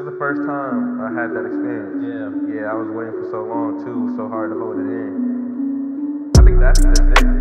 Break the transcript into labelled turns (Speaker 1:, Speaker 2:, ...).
Speaker 1: the first time I had that experience. Yeah, I was waiting for so long too, so hard to hold it in. I think that's just it.